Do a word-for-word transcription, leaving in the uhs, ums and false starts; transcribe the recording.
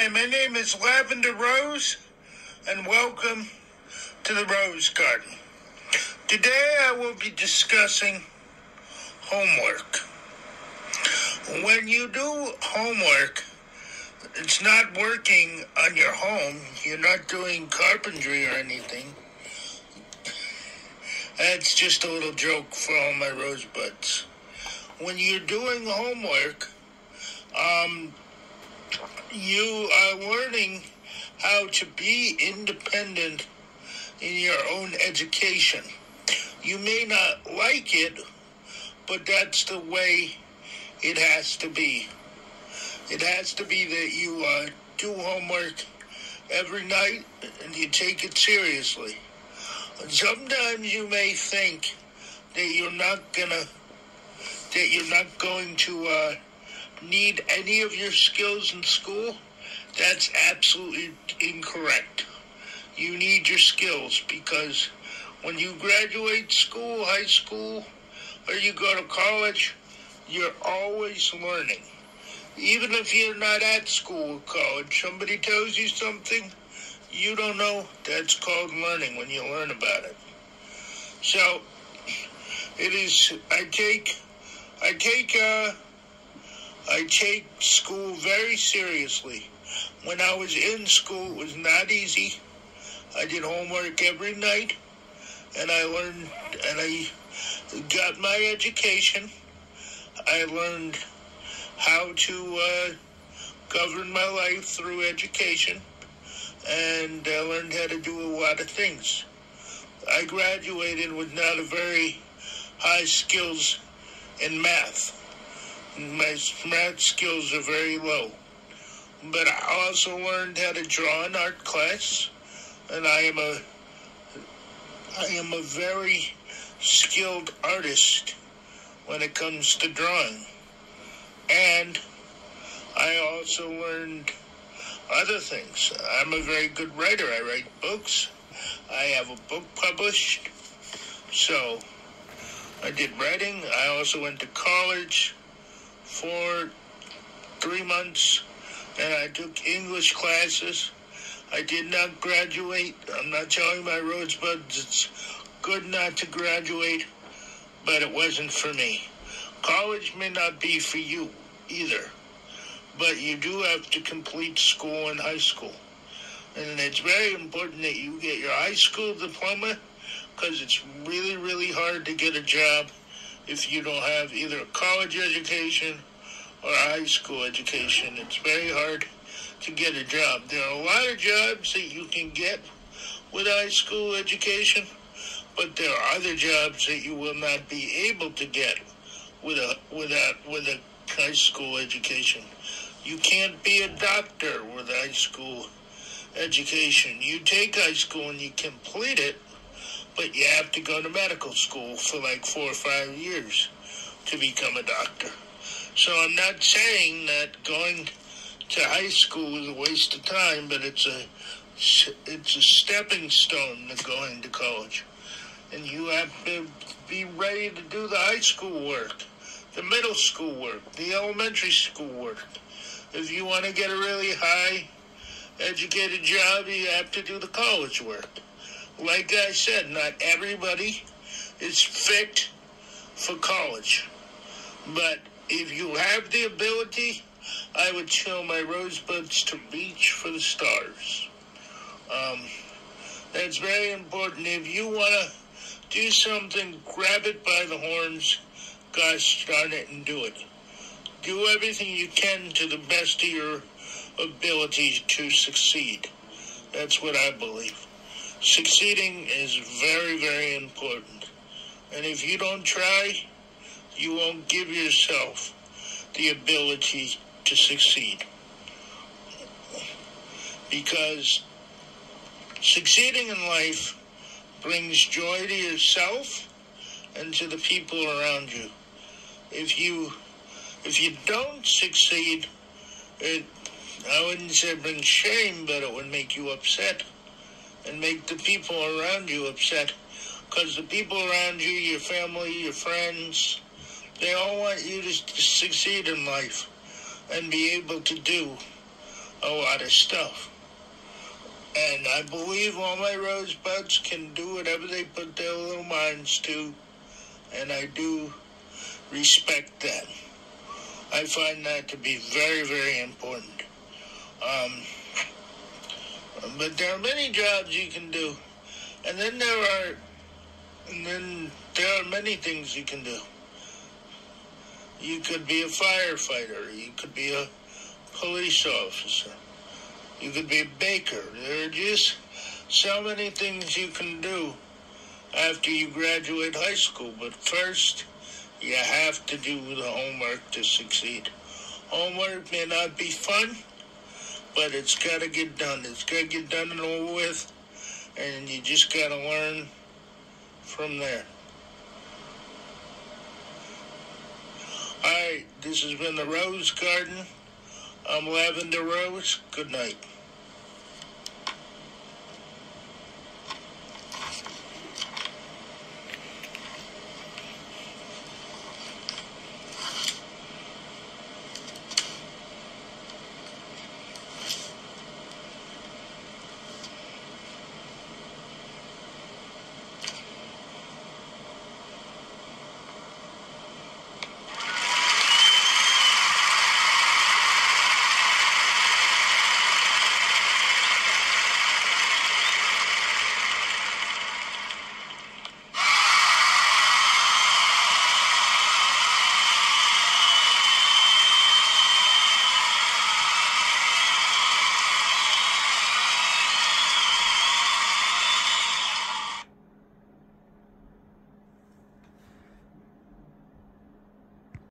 Hi, my name is Lavender Rose, and welcome to the Rose Garden. Today I will be discussing homework. When you do homework, it's not working on your home. You're not doing carpentry or anything. That's just a little joke for all my rosebuds. When you're doing homework, um, you are learning how to be independent in your own education. You may not like it, but that's the way it has to be. It has to be that you uh, do homework every night and you take it seriously. And sometimes you may think that you're not gonna, that you're not going to uh, need any of your skills in school. That's absolutely incorrect. You need your skills because when you graduate school, high school, or you go to college, you're always learning. Even if you're not at school or college, somebody tells you something you don't know, that's called learning when you learn about it. So, it is, I take, I take, uh, I take school very seriously. When I was in school, it was not easy. I did homework every night, and I learned, and I got my education. I learned how to uh, govern my life through education, and I learned how to do a lot of things. I graduated with not a very high skills in math. My math skills are very low. But I also learned how to draw in art class, and I am a I am a very skilled artist when it comes to drawing. And I also learned other things. I'm a very good writer. I write books. I have a book published. So I did writing. I also went to college for three months, and I took English classes. I did not graduate. I'm not telling my rosebuds it's good not to graduate, but it wasn't for me. College may not be for you either, but you do have to complete school and high school. And it's very important that you get your high school diploma, because it's really, really hard to get a job if you don't have either a college education or a high school education. It's very hard to get a job. There are a lot of jobs that you can get with a high school education, but there are other jobs that you will not be able to get with a with a with a high school education. You can't be a doctor with a high school education. You take high school and you complete it, but you have to go to medical school for like four or five years to become a doctor. So I'm not saying that going to high school is a waste of time, but it's a it's a stepping stone to going to college. And you have to be ready to do the high school work, the middle school work, the elementary school work. If you want to get a really high educated job, you have to do the college work. Like I said, not everybody is fit for college. But if you have the ability, I would tell my rosebuds to reach for the stars. Um, that's very important. If you want to do something, grab it by the horns, gosh darn it, and do it. Do everything you can to the best of your ability to succeed. That's what I believe. Succeeding is very, very important. And if you don't try, you won't give yourself the ability to succeed. Because succeeding in life brings joy to yourself and to the people around you. If you if you don't succeed, it I wouldn't say it brings shame, but it would make you upset and make the people around you upset. Because the people around you, your family, your friends, they all want you to, to succeed in life and be able to do a lot of stuff. And I believe all my rosebuds can do whatever they put their little minds to, and I do respect that. I find that to be very, very important. Um, but there are many jobs you can do, and then there are, and then there are many things you can do. You could be a firefighter. You could be a police officer. You could be a baker. There are just so many things you can do after you graduate high school. But first, you have to do the homework to succeed. Homework may not be fun, but it's got to get done. It's got to get done and over with, and you just got to learn from there. All right, this has been the Rose Garden. I'm Lavender Rose. Good night.